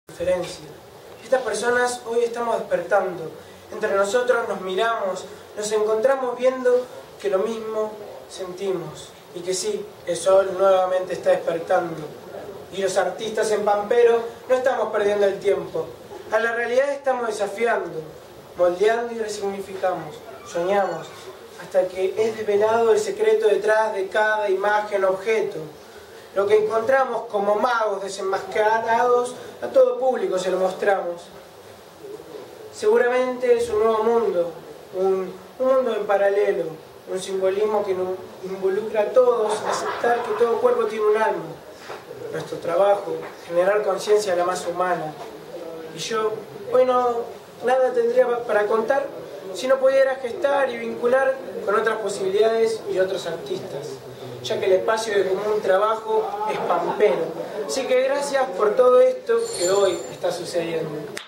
diferencia. Estas personas hoy estamos despertando. Entre nosotros nos miramos, nos encontramos viendo que lo mismo sentimos. Y que sí, el sol nuevamente está despertando. Y los artistas en Pampero no estamos perdiendo el tiempo. A la realidad estamos desafiando, moldeando y resignificamos, soñamos, hasta que es desvelado el secreto detrás de cada imagen o objeto. Lo que encontramos como magos desenmascarados, a todo público se lo mostramos. Seguramente es un nuevo mundo, un mundo en paralelo, un simbolismo que involucra a todos, aceptar que todo cuerpo tiene un alma. Nuestro trabajo, generar conciencia la más humana. Y yo, hoy nada tendría para contar si no pudiera gestar y vincular con otras posibilidades y otros artistas, ya que el espacio de común trabajo es pampero. Así que gracias por todo esto que hoy está sucediendo.